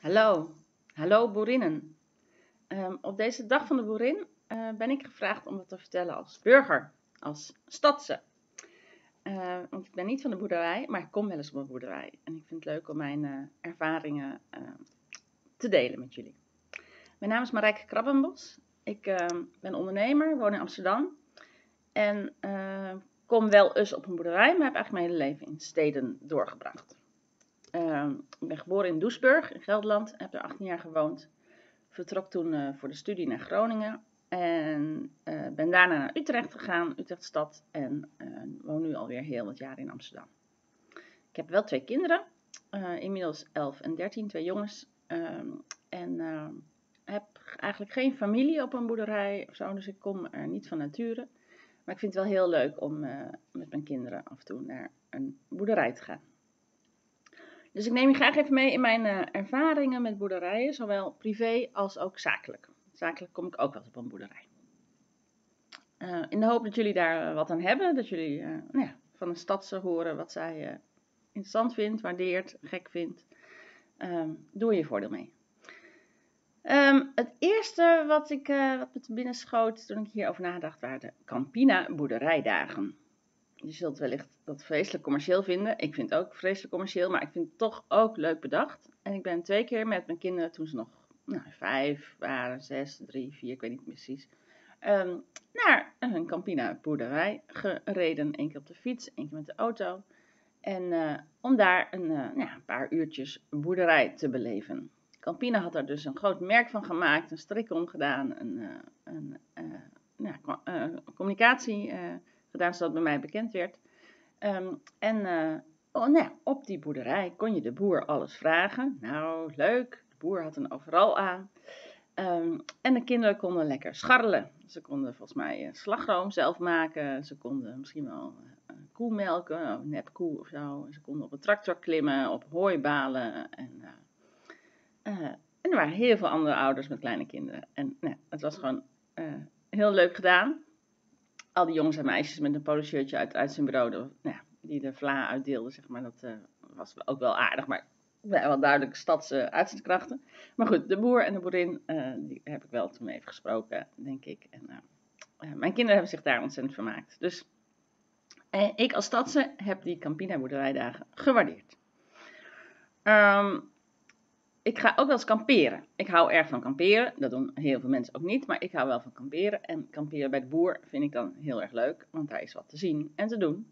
Hallo, hallo boerinnen. Op deze dag van de boerin ben ik gevraagd om het te vertellen als burger, als stadse. Want ik ben niet van de boerderij, maar ik kom wel eens op een boerderij. En ik vind het leuk om mijn ervaringen te delen met jullie. Mijn naam is Marijke Krabbenbos. Ik ben ondernemer, woon in Amsterdam. En kom wel eens op een boerderij, maar heb eigenlijk mijn hele leven in steden doorgebracht. Ik ben geboren in Doesburg in Gelderland, heb er 18 jaar gewoond. Vertrok toen voor de studie naar Groningen en ben daarna naar Utrecht gegaan, Utrechtstad, en woon nu alweer heel wat jaren in Amsterdam. Ik heb wel 2 kinderen, inmiddels 11 en 13, 2 jongens. En heb eigenlijk geen familie op een boerderij of zo, dus ik kom er niet van nature. Maar ik vind het wel heel leuk om met mijn kinderen af en toe naar een boerderij te gaan. Dus ik neem je graag even mee in mijn ervaringen met boerderijen, zowel privé als ook zakelijk. Zakelijk kom ik ook wel eens op een boerderij. In de hoop dat jullie daar wat aan hebben, dat jullie van een stadse horen wat zij interessant vindt, waardeert, gek vindt. Doe er je voordeel mee. Het eerste wat me te binnen schoot toen ik hierover nadacht, waren de Campina boerderijdagen. Je zult wellicht dat vreselijk commercieel vinden. Ik vind het ook vreselijk commercieel, maar ik vind het toch ook leuk bedacht. En ik ben 2 keer met mijn kinderen, toen ze nog 5 waren, 6, 3, 4, ik weet niet precies, naar een Campina boerderij gereden. 1 keer op de fiets, 1 keer met de auto. En om daar een paar uurtjes boerderij te beleven. Campina had er dus een groot merk van gemaakt, een strik omgedaan, communicatie gedaan zodat het bij mij bekend werd. Op die boerderij kon je de boer alles vragen. Nou, leuk, de boer had een overal aan. En de kinderen konden lekker scharrelen. Ze konden volgens mij slagroom zelf maken. Ze konden misschien wel koe melken, een nepkoe of zo. Ze konden op een tractor klimmen, op hooibalen. En er waren heel veel andere ouders met kleine kinderen. En het was gewoon heel leuk gedaan. Al die jongens en meisjes met een poloshirtje uit zijn bureau, die de vla uitdeelden, zeg maar. Dat was ook wel aardig, maar wel duidelijk stadse uitzendkrachten. Maar goed, de boer en de boerin, die heb ik wel toen even gesproken, denk ik. En mijn kinderen hebben zich daar ontzettend vermaakt. Dus ik als stadse heb die Campina boerderijdagen gewaardeerd. Ik ga ook wel eens kamperen. Ik hou erg van kamperen. Dat doen heel veel mensen ook niet, maar ik hou wel van kamperen. En kamperen bij de boer vind ik dan heel erg leuk, want daar is wat te zien en te doen.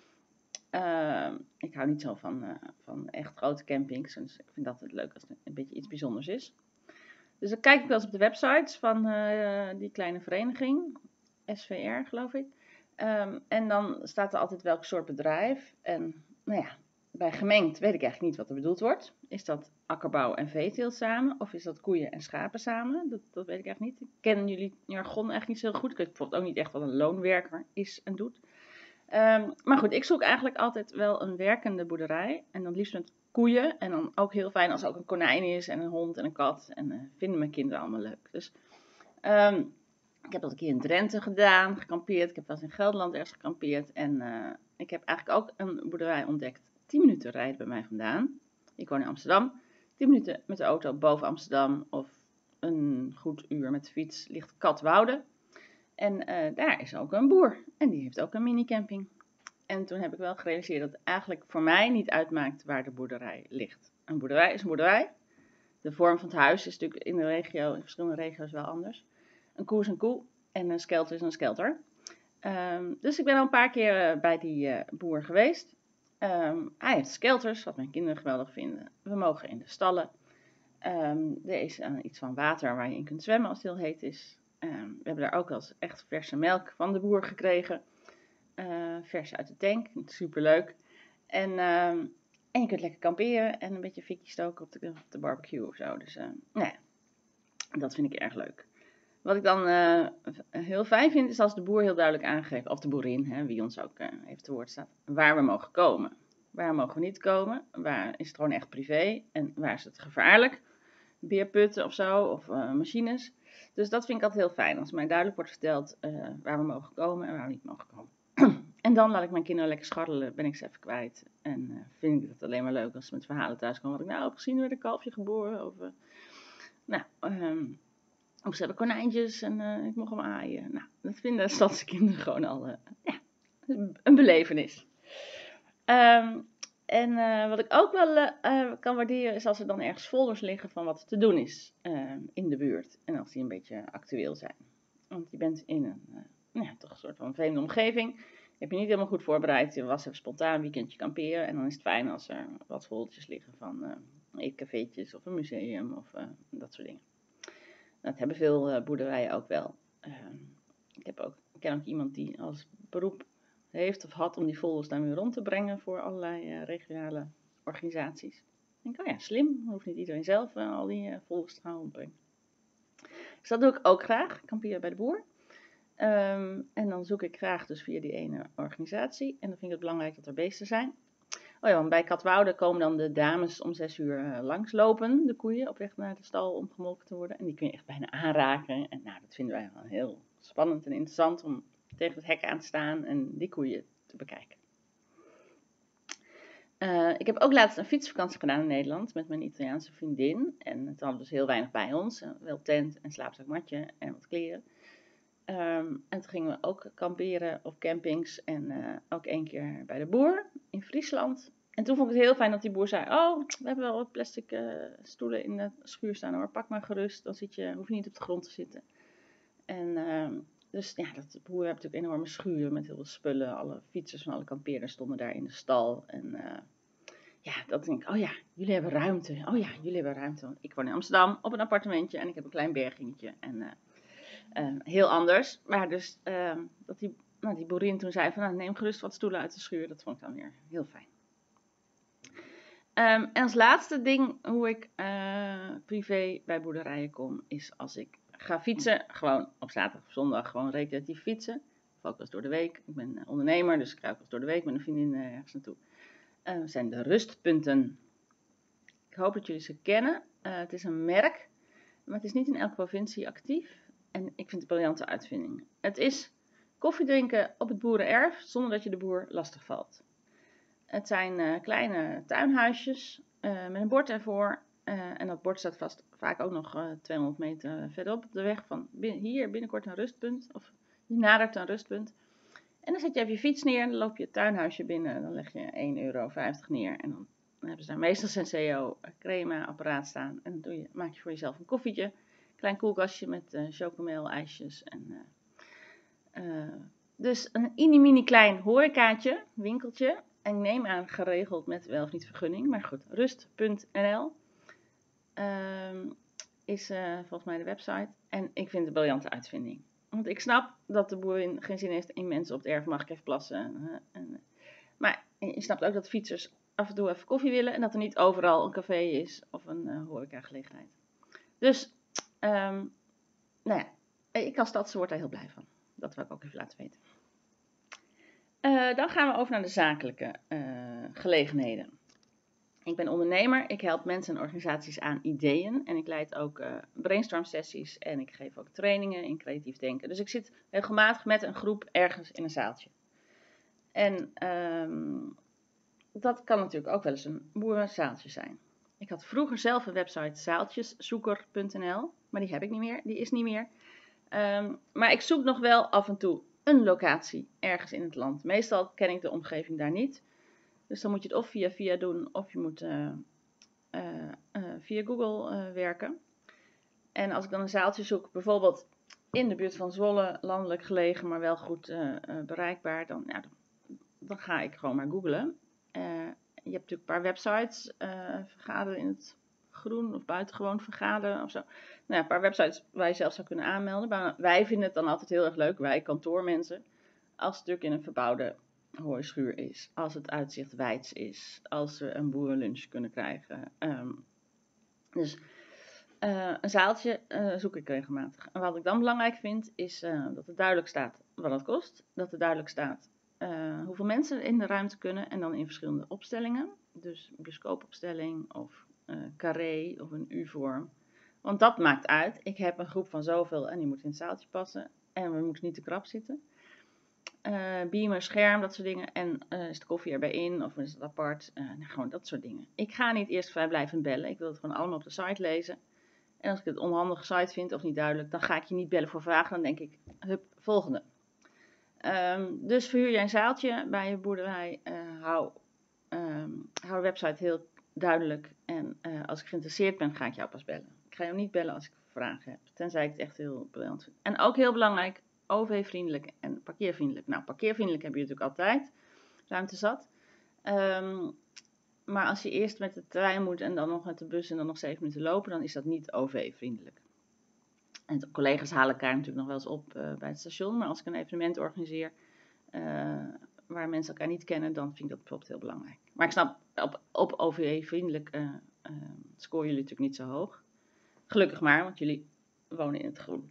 Ik hou niet zo van echt grote campings, dus ik vind dat het leuk als het een beetje iets bijzonders is. Dus dan kijk ik wel eens op de websites van die kleine vereniging, SVR geloof ik. En dan staat er altijd welk soort bedrijf. En bij gemengd weet ik eigenlijk niet wat er bedoeld wordt. Is dat akkerbouw en veeteelt samen? Of is dat koeien en schapen samen? Dat weet ik eigenlijk niet. Ik ken jullie jargon eigenlijk niet zo heel goed. Ik weet bijvoorbeeld ook niet echt wat een loonwerker is en doet. Maar goed, ik zoek eigenlijk altijd wel een werkende boerderij. En dan liefst met koeien. En dan ook heel fijn als er ook een konijn is en een hond en een kat. En vinden mijn kinderen allemaal leuk. Dus ik heb dat een keer in Drenthe gedaan, gekampeerd. Ik heb wel eens in Gelderland ergens gekampeerd. En ik heb eigenlijk ook een boerderij ontdekt. 10 minuten rijden bij mij vandaan. Ik woon in Amsterdam. 10 minuten met de auto boven Amsterdam. Of een goed uur met de fiets ligt Katwoude. En daar is ook een boer. En die heeft ook een minicamping. En toen heb ik wel gerealiseerd dat het eigenlijk voor mij niet uitmaakt waar de boerderij ligt. Een boerderij is een boerderij. De vorm van het huis is natuurlijk in verschillende regio's wel anders. Een koe is een koe en een skelter is een skelter. Dus ik ben al een paar keer bij die boer geweest. Hij heeft skelters, wat mijn kinderen geweldig vinden. We mogen in de stallen. Er is iets van water waar je in kunt zwemmen als het heel heet is. We hebben daar ook wel eens echt verse melk van de boer gekregen. Vers uit de tank, superleuk. En je kunt lekker kamperen en een beetje fikkie stoken op de barbecue of zo. Dus dat vind ik erg leuk. Wat ik dan heel fijn vind, is als de boer heel duidelijk aangeeft, of de boerin, wie ons ook even te woord staat, waar we mogen komen. Waar mogen we niet komen? Waar is het gewoon echt privé? En waar is het gevaarlijk? Beerputten of zo, of machines. Dus dat vind ik altijd heel fijn, als mij duidelijk wordt verteld waar we mogen komen en waar we niet mogen komen. En dan laat ik mijn kinderen lekker scharrelen, ben ik ze even kwijt. En vind ik het alleen maar leuk als ze met verhalen thuis komen. Wat ik nou heb gezien, werd een kalfje geboren. Of ze hebben konijntjes en ik mocht hem aaien. Nou, dat vinden stadse kinderen gewoon al een belevenis. Wat ik ook wel kan waarderen is als er dan ergens folders liggen van wat te doen is in de buurt. En als die een beetje actueel zijn. Want je bent in een toch een soort van vreemde omgeving. Heb je niet helemaal goed voorbereid. Je was even spontaan een weekendje kamperen. En dan is het fijn als er wat foldertjes liggen van eetcafeetjes of een museum of dat soort dingen. Dat hebben veel boerderijen ook wel. Ik ken ook iemand die als beroep heeft of had om die folders dan weer rond te brengen voor allerlei regionale organisaties. Ik denk, slim. Dan hoeft niet iedereen zelf al die folders te gaan rondbrengen. Dus dat doe ik ook graag. Ik kampeer bij de boer. En dan zoek ik graag dus via die ene organisatie. En dan vind ik het belangrijk dat er beesten zijn. Want bij Katwoude komen dan de dames om 6 uur langslopen, de koeien, op weg naar de stal om gemolken te worden. En die kun je echt bijna aanraken. En dat vinden wij wel heel spannend en interessant om tegen het hek aan te staan en die koeien te bekijken. Ik heb ook laatst een fietsvakantie gedaan in Nederland met mijn Italiaanse vriendin. En het hadden dus heel weinig bij ons. Wel tent en slaapzakmatje en wat kleren. En toen gingen we ook kamperen op campings en ook 1 keer bij de boer in Friesland. En toen vond ik het heel fijn dat die boer zei, we hebben wel wat plastic stoelen in de schuur staan hoor, pak maar gerust, dan hoef je niet op de grond te zitten. En de boer heeft natuurlijk een enorme schuur met heel veel spullen, alle fietsers van alle kampeerders stonden daar in de stal. En dat denk ik, jullie hebben ruimte. Jullie hebben ruimte. Want ik woon in Amsterdam op een appartementje en ik heb een klein bergingetje en heel anders. Maar dus dat die boerin toen zei van neem gerust wat stoelen uit de schuur. Dat vond ik dan weer heel fijn. En als laatste ding hoe ik privé bij boerderijen kom. Is als ik ga fietsen. Gewoon op zaterdag of zondag gewoon recreatief fietsen. Of ook wel eens door de week. Ik ben ondernemer dus ik ga ook wel eens door de week met een vriendin ergens naartoe. Zijn de rustpunten. Ik hoop dat jullie ze kennen. Het is een merk. Maar het is niet in elke provincie actief. En ik vind het een briljante uitvinding. Het is koffie drinken op het boerenerf zonder dat je de boer lastig valt. Het zijn kleine tuinhuisjes met een bord ervoor. En dat bord staat vast vaak ook nog 200 meter verderop op de weg van hier binnenkort een rustpunt. Of je nadert een rustpunt. En dan zet je even je fiets neer en dan loop je het tuinhuisje binnen. En dan leg je €1,50 neer. En dan hebben ze daar meestal Senseo crema apparaat staan. En dan maak je voor jezelf een koffietje. Klein koelkastje met chocomel, ijsjes. Dus een mini klein horecaatje, winkeltje. En ik neem aan geregeld met wel of niet vergunning. Maar goed, rust.nl is volgens mij de website. En ik vind het een briljante uitvinding. Want ik snap dat de boerin geen zin heeft in mensen op het erf, mag ik even plassen. Maar je snapt ook dat fietsers af en toe even koffie willen. En dat er niet overal een café is of een horecagelegenheid. Dus, ik als stadse word daar heel blij van. Dat wil ik ook even laten weten. Dan gaan we over naar de zakelijke gelegenheden. Ik ben ondernemer, ik help mensen en organisaties aan ideeën en ik leid ook brainstorm sessies en ik geef ook trainingen in creatief denken. Dus ik zit regelmatig met een groep ergens in een zaaltje. En dat kan natuurlijk ook wel eens een boerenzaaltje zijn. Ik had vroeger zelf een website zaaltjeszoeker.nl, maar die heb ik niet meer, die is niet meer. Maar ik zoek nog wel af en toe een locatie ergens in het land. Meestal ken ik de omgeving daar niet. Dus dan moet je het of via doen of je moet via Google werken. En als ik dan een zaaltje zoek, bijvoorbeeld in de buurt van Zwolle, landelijk gelegen, maar wel goed bereikbaar, dan ga ik gewoon maar googlen. Je hebt natuurlijk een paar websites, vergaderen in het groen of buitengewoon vergaderen of zo. Een paar websites waar je zelf zou kunnen aanmelden. Maar wij vinden het dan altijd heel erg leuk, wij kantoormensen, als het natuurlijk in een verbouwde hooischuur is, als het uitzicht wijds is, als we een boerenlunch kunnen krijgen. Dus een zaaltje zoek ik regelmatig. En wat ik dan belangrijk vind, is dat er duidelijk staat wat het kost. Dat er duidelijk staat hoeveel mensen in de ruimte kunnen. En dan in verschillende opstellingen. Dus bioscoopopstelling of carré of een U-vorm. Want dat maakt uit. Ik heb een groep van zoveel en die moet in het zaaltje passen. En we moeten niet te krap zitten. beamer, scherm, dat soort dingen. En is de koffie erbij in of is het apart? Gewoon dat soort dingen. Ik ga niet eerst vrijblijvend bellen. Ik wil het gewoon allemaal op de site lezen. En als ik het onhandige site vind of niet duidelijk, dan ga ik je niet bellen voor vragen. Dan denk ik, hup, volgende. Dus verhuur jij een zaaltje bij je boerderij. Hou de website heel duidelijk. En als ik geïnteresseerd ben, ga ik jou pas bellen. Ik ga jou niet bellen als ik vragen heb. Tenzij ik het echt heel briljant vind. En ook heel belangrijk, OV-vriendelijk en parkeervriendelijk. Nou, parkeervriendelijk heb je natuurlijk altijd. Ruimte zat. Maar als je eerst met de trein moet en dan nog met de bus en dan nog 7 minuten lopen, dan is dat niet OV-vriendelijk. En de collega's halen elkaar natuurlijk nog wel eens op bij het station. Maar als ik een evenement organiseer waar mensen elkaar niet kennen, dan vind ik dat bijvoorbeeld heel belangrijk. Maar ik snap, op OV-vriendelijk scoren jullie natuurlijk niet zo hoog. Gelukkig maar, want jullie wonen in het groen.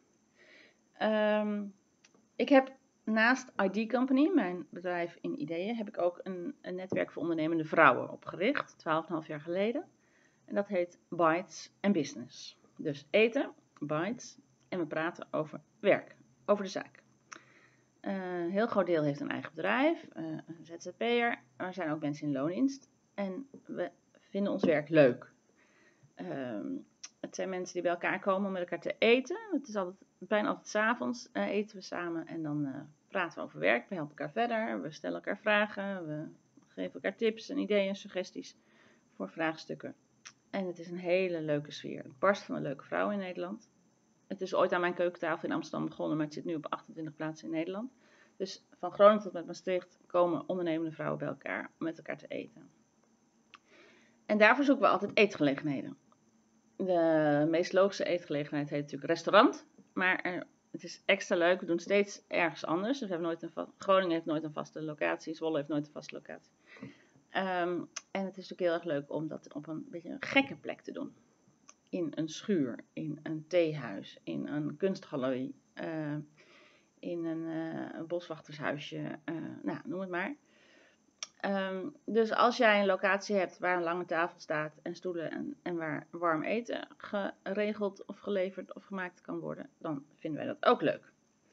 Ik heb naast ID Company, mijn bedrijf in ideeën, heb ik ook een netwerk voor ondernemende vrouwen opgericht, 12,5 jaar geleden. En dat heet Bites and Business. Dus eten, bites, en we praten over werk, over de zaak. Een heel groot deel heeft een eigen bedrijf, een ZZP'er. Er zijn ook mensen in loondienst. En we vinden ons werk leuk. Het zijn mensen die bij elkaar komen om met elkaar te eten. Het is bijna altijd 's avonds eten we samen en dan praten we over werk. We helpen elkaar verder, we stellen elkaar vragen, we geven elkaar tips en ideeën en suggesties voor vraagstukken. En het is een hele leuke sfeer. Het barst van een leuke vrouw in Nederland. Het is ooit aan mijn keukentafel in Amsterdam begonnen, maar het zit nu op 28 plaatsen in Nederland. Dus van Groningen tot met Maastricht komen ondernemende vrouwen bij elkaar om met elkaar te eten. En daarvoor zoeken we altijd eetgelegenheden. De meest logische eetgelegenheid heet natuurlijk restaurant, maar het is extra leuk. We doen steeds ergens anders. Dus we hebben Groningen heeft nooit een vaste locatie, Zwolle heeft nooit een vaste locatie. En het is natuurlijk heel erg leuk om dat op een beetje een gekke plek te doen. In een schuur, in een theehuis, in een kunstgalerie, in een boswachtershuisje, nou, noem het maar. Dus als jij een locatie hebt waar een lange tafel staat en stoelen en waar warm eten geregeld of geleverd of gemaakt kan worden, dan vinden wij dat ook leuk.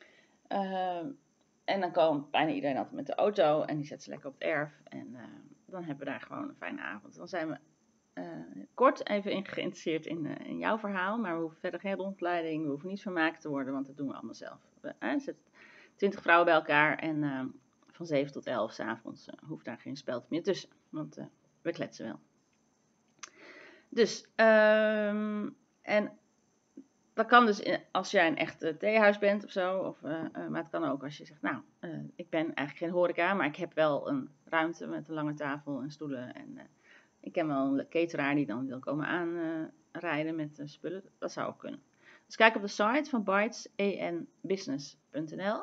En dan komt bijna iedereen altijd met de auto en die zet ze lekker op het erf en dan hebben we daar gewoon een fijne avond. Dan zijn we kort even geïnteresseerd in jouw verhaal, maar we hoeven verder geen rondleiding, we hoeven niet vermaakt te worden, want dat doen we allemaal zelf. We zetten 20 vrouwen bij elkaar en van 7 tot 11 's avonds hoeft daar geen speld meer tussen, want we kletsen wel. Dus, en dat kan dus als jij een echt theehuis bent of zo, maar het kan ook als je zegt, nou, ik ben eigenlijk geen horeca, maar ik heb wel een ruimte met een lange tafel en stoelen en ik ken wel een cateraar die dan wil komen aanrijden met spullen. Dat zou ook kunnen. Dus kijk op de site van bitesandbusiness.nl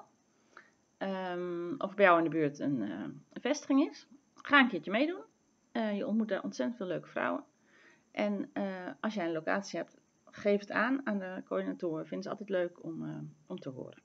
of bij jou in de buurt een vestiging is. Ga een keertje meedoen. Je ontmoet daar ontzettend veel leuke vrouwen. En als jij een locatie hebt, geef het aan de coördinatoren. Vinden ze altijd leuk om te horen.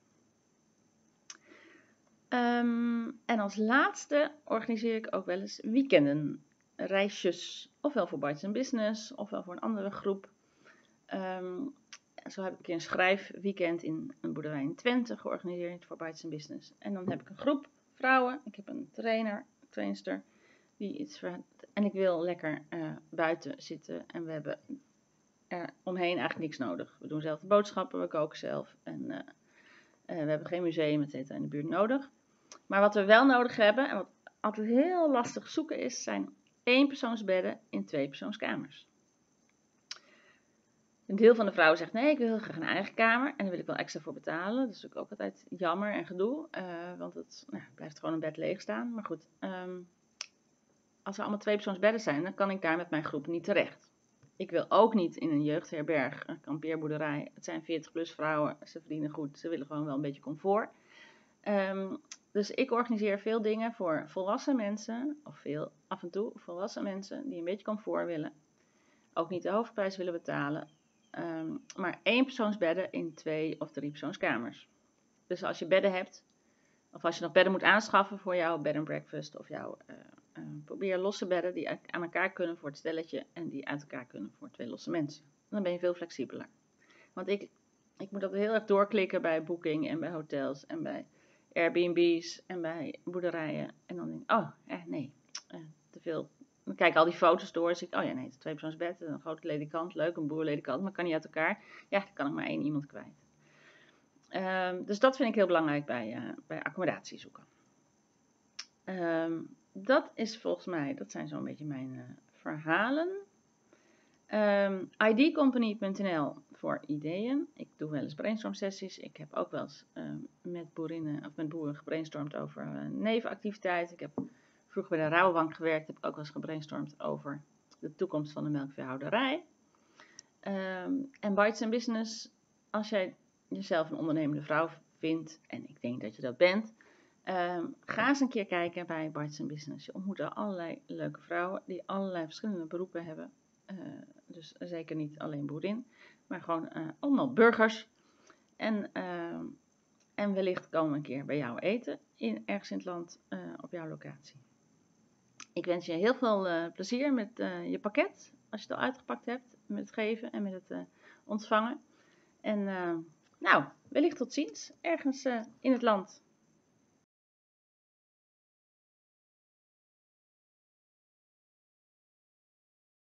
En als laatste organiseer ik ook wel eens weekenden. Reisjes, ofwel voor Bites and Business, ofwel voor een andere groep. Zo heb ik een keer een schrijfweekend in een boerderij in Twente georganiseerd voor Bites and Business. En dan heb ik een groep vrouwen, ik heb een trainster, die iets en ik wil lekker buiten zitten en we hebben er omheen eigenlijk niks nodig. We doen zelf de boodschappen, we koken zelf en we hebben geen museum et cetera in de buurt nodig. Maar wat we wel nodig hebben, en wat altijd heel lastig zoeken is, zijn 1-persoonsbedden in 2-persoonskamers. Een deel van de vrouwen zegt, nee, ik wil heel graag een eigen kamer. En daar wil ik wel extra voor betalen. Dat is natuurlijk ook altijd jammer en gedoe. Want het blijft gewoon een bed leeg staan. Maar goed, als er allemaal 2-persoonsbedden zijn, dan kan ik daar met mijn groep niet terecht. Ik wil ook niet in een jeugdherberg, een kampeerboerderij. Het zijn 40+ vrouwen, ze verdienen goed, ze willen gewoon wel een beetje comfort. Dus ik organiseer veel dingen voor volwassen mensen, of af en toe volwassen mensen die een beetje comfort willen. Ook niet de hoofdprijs willen betalen. Maar 1-persoonsbedden in 2- of 3-persoonskamers. Dus als je bedden hebt, of als je nog bedden moet aanschaffen voor jouw bed and breakfast, of probeer losse bedden die aan elkaar kunnen voor het stelletje en die uit elkaar kunnen voor 2 losse mensen. Dan ben je veel flexibeler. Want ik moet dat heel erg doorklikken bij Booking en bij hotels en bij Airbnb's en bij boerderijen. En dan denk ik, oh, nee, te veel. Dan kijk ik al die foto's door en zie ik, oh ja, nee, het is een 2-persoonsbed, een grote ledikant, leuk, een boerledikant, maar kan niet uit elkaar. Ja, dan kan ik maar 1 iemand kwijt. Dus dat vind ik heel belangrijk bij accommodatie zoeken. Dat is volgens mij, dat zijn zo'n beetje mijn verhalen. idcompany.nl voor ideeën. Ik doe wel eens brainstorm sessies. Ik heb ook wel eens met boeren gebrainstormd over nevenactiviteiten. Ik heb vroeger bij de Rabobank gewerkt. Heb ik ook wel eens gebrainstormd over de toekomst van de melkveehouderij. En Bites & Business, als jij jezelf een ondernemende vrouw vindt, en ik denk dat je dat bent, ga eens een keer kijken bij Bites & Business. Je ontmoet allerlei leuke vrouwen die allerlei verschillende beroepen hebben. Dus zeker niet alleen boerin, maar gewoon allemaal burgers. En wellicht komen we een keer bij jou eten, ergens in het land, op jouw locatie. Ik wens je heel veel plezier met je pakket, als je het al uitgepakt hebt, met het geven en met het ontvangen. En wellicht tot ziens, ergens in het land.